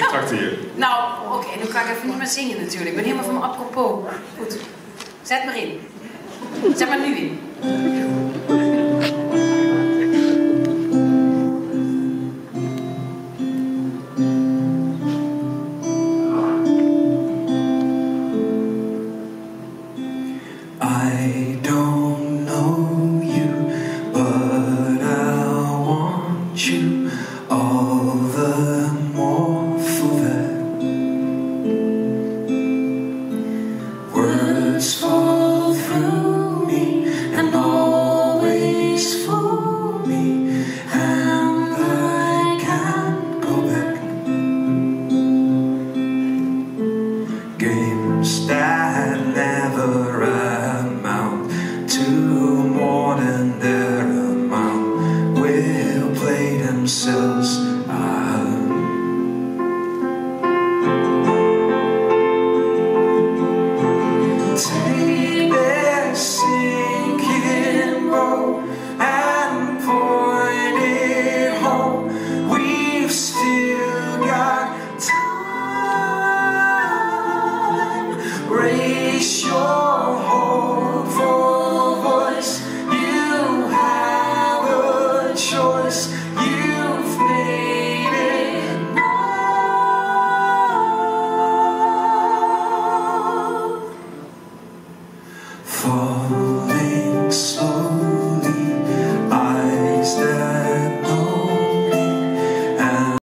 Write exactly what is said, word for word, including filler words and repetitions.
Trakteer. Nou, oké, okay, nu ga ik even niet meer zingen natuurlijk. Ik ben helemaal van me apropos. Goed, zet maar in. Zet maar nu in.